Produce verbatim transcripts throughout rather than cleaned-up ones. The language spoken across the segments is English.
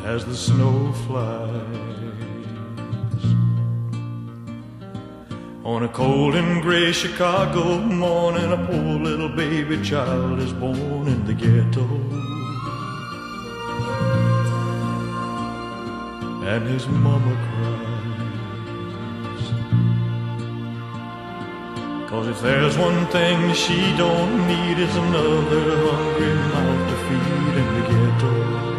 as the snow flies. On a cold and gray Chicago morning, a poor little baby child is born in the ghetto, and his mama cries, 'cause if there's one thing she don't need, it's another hungry mouth to feed in the ghetto.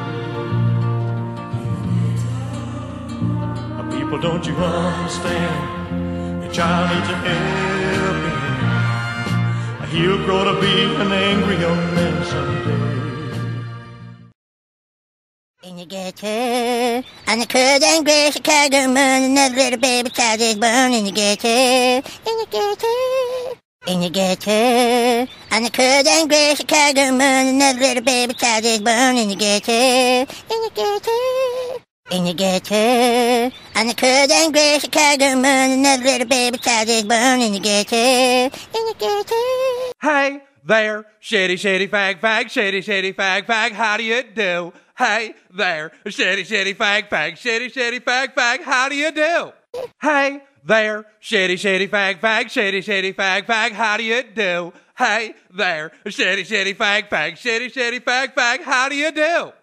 People, don't you understand? Your child needs a helping hand. He'll grow to be an angry young man someday. In the ghetto, on the cold and gray Chicago morning, another little baby child is born in the ghetto. In the ghetto, in the ghetto, on the cold and gray Chicago morning, another little baby child is born in the ghetto. In the ghetto. In the ghetto, on the cold and gray Chicago morning, another little baby child is born in the ghetto. In the ghetto. Hey there, shitty, shitty, fag, fag, shitty, shitty, fag, fag, how do you do? Hey there, shitty, shitty, fag, fag, shitty, shitty, fag, fag, how do you do? Hey there, shitty, shitty, fag, fag, shitty, shitty, fag, fag, how do you do? Hey there, shitty, shitty, fag, fag, shitty, shitty, fag, fag, how do you do?